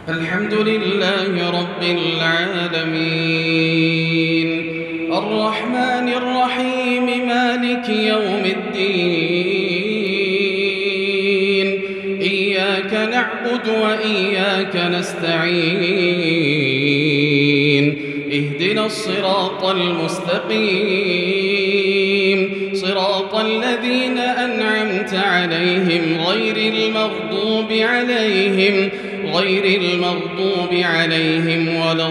الحمد لله رب العالمين الرحمن الرحيم مالك يوم الدين إياك نعبد وإياك نستعين اهدنا الصراط المستقيم صراط الذين أنعمت عليهم غير المغضوب عليهم ولا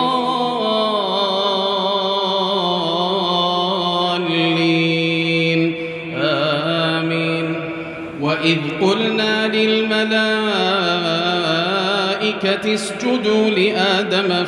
الضالين آمين. وإذ قلنا للملائكة اسجدوا لآدم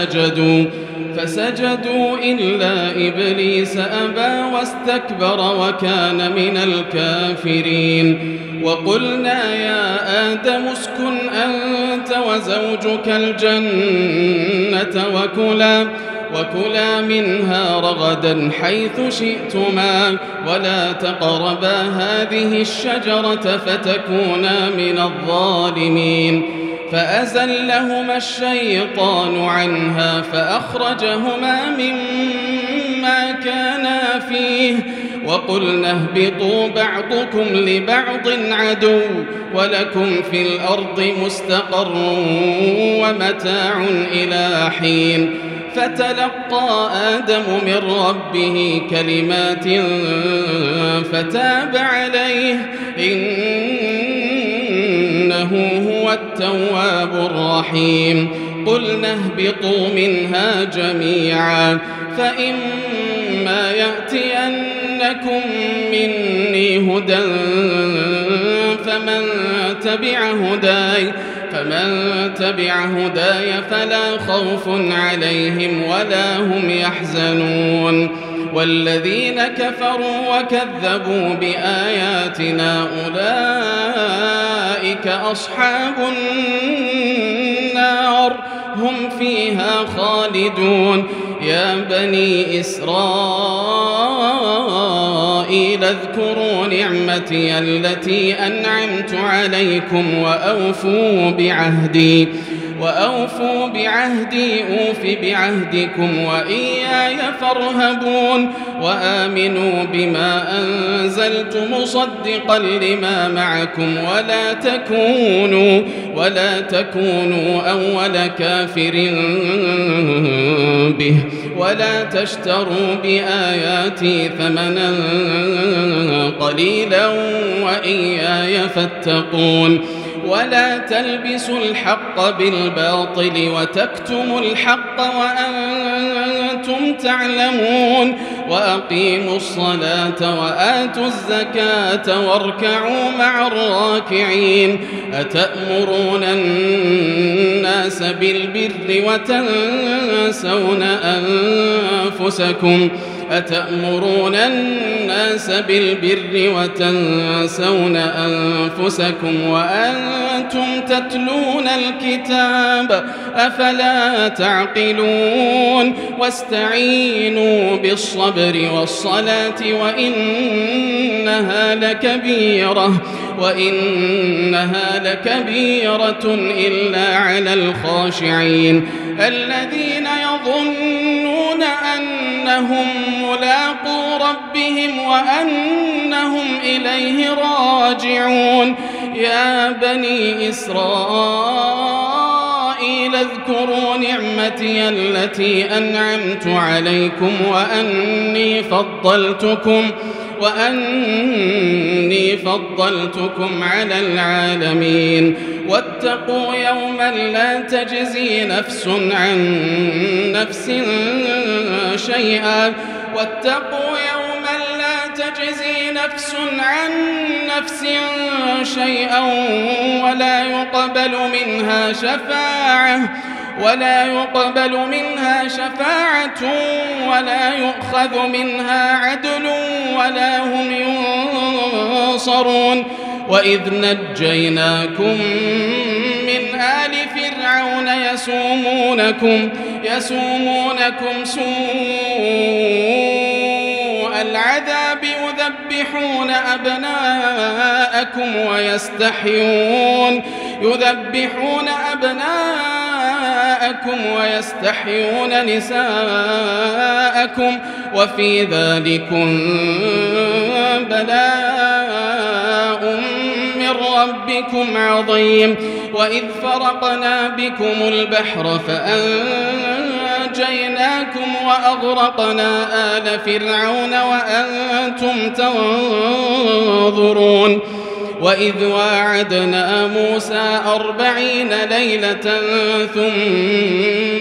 فسجدوا إلا إبليس أبى واستكبر وكان من الكافرين. وقلنا يا آدم اسكن أنت وزوجك الجنة وكلا منها رغدا حيث شئتما ولا تقربا هذه الشجرة فتكونا من الظالمين. فأزلهما الشيطان عنها فأخرجهما مما كانا فيه وقلنا اهبطوا بعضكم لبعض عدو ولكم في الأرض مستقر ومتاع إلى حين. فتلقى آدم من ربه كلمات فتاب عليه إنه هو التواب الرحيم. قلنا اهبطوا منها جميعا فإما يأتينكم مني هدى فمن تبع هداي فلا خوف عليهم ولا هم يحزنون. والذين كفروا وكذبوا بآياتنا أولئك أصحاب النار هم فيها خالدون. يا بني إسرائيل اذكروا نعمتي التي أنعمت عليكم وأوفوا بعهدي أوف بعهدكم وإياي فارهبون. وآمنوا بما أنزلت مصدقا لما معكم ولا تكونوا أول كافر به ولا تشتروا بآياتي ثمنا قليلا وإياي فاتقون. ولا تلبسوا الحق بالباطل وتكتموا الحق وأنتم تعلمون. وأقيموا الصلاة وآتوا الزكاة واركعوا مع الراكعين. أتأمرون الناس بالبر وتنسون أنفسكم وأنتم تتلون الكتاب أفلا تعقلون. واستعينوا بالصبر والصلاة وإنها لكبيرة إلا على الخاشعين الذين يظنون أنهم ملاقو ربهم وأنهم إليه راجعون. يا بني إسرائيل اذكروا نعمتي التي أنعمت عليكم وأني فضلتكم على العالمين. واتقوا يوما لا تجزي نفس عن نفس شيئا ولا يقبل منها شفاعة ولا يؤخذ منها عدل ولا هم ينصرون. وإذ نجيناكم من آل فرعون يسومونكم سوء العذاب يذبحون أبناءكم ويستحيون نساءكم وفي ذلكم بلاء من ربكم عظيم. وإذ فرقنا بكم البحر فأنجيناكم وأغرقنا آل فرعون وأنتم تنظرون. وإذ واعدنا موسى 40 ليلة ثم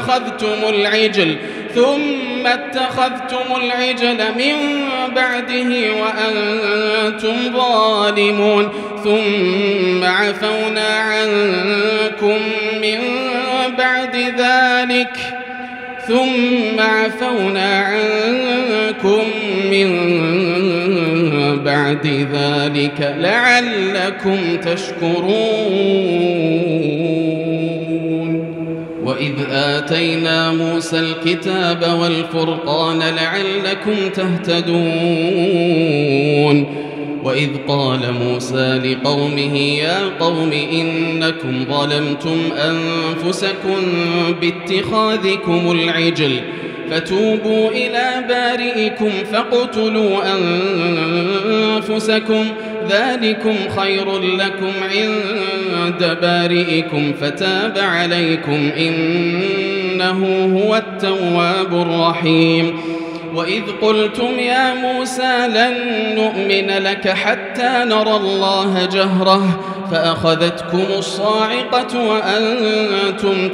اتخذتم العجل من بعده وأنتم ظالمون. ثم عفونا عنكم من بعد ذلك لعلكم تشكرون. وإذ آتينا موسى الكتاب والفرقان لعلكم تهتدون. وإذ قال موسى لقومه يا قوم إنكم ظلمتم أنفسكم باتخاذكم العجل فتوبوا إلى بارئكم فاقتلوا أنفسكم ذلكم خير لكم عند بارئكم فتاب عليكم إنه هو التواب الرحيم. وإذ قلتم يا موسى لن نؤمن لك حتى نرى الله جهرة فأخذتكم الصاعقة وأنتم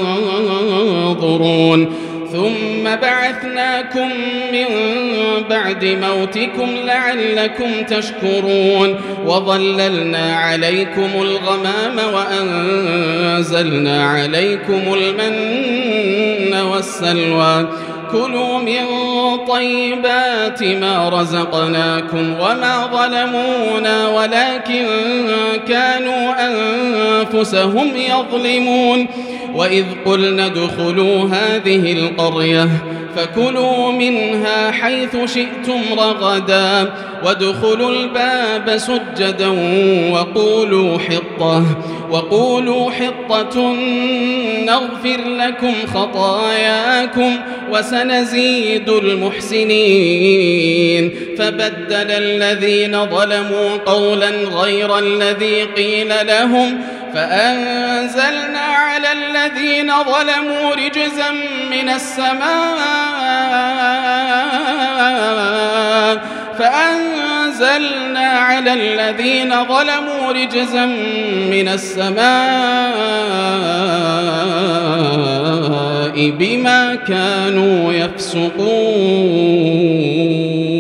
تنظرون. ثم بعثناكم من بعد موتكم لعلكم تشكرون. وظللنا عليكم الغمام وأنزلنا عليكم المن والسلوى كلوا من طيبات ما رزقناكم وما ظلمونا ولكن كانوا أنفسهم يظلمون. وإذ قلنا ادخلوا هذه القرية فكلوا منها حيث شئتم رغدا وادخلوا الباب سجدا وقولوا حطة نغفر لكم خطاياكم وسنزيد المحسنين. فبدل الذين ظلموا قولا غير الذي قيل لهم فأنزلنا على الذين ظلموا رجزا من السماء بما كانوا يفسقون.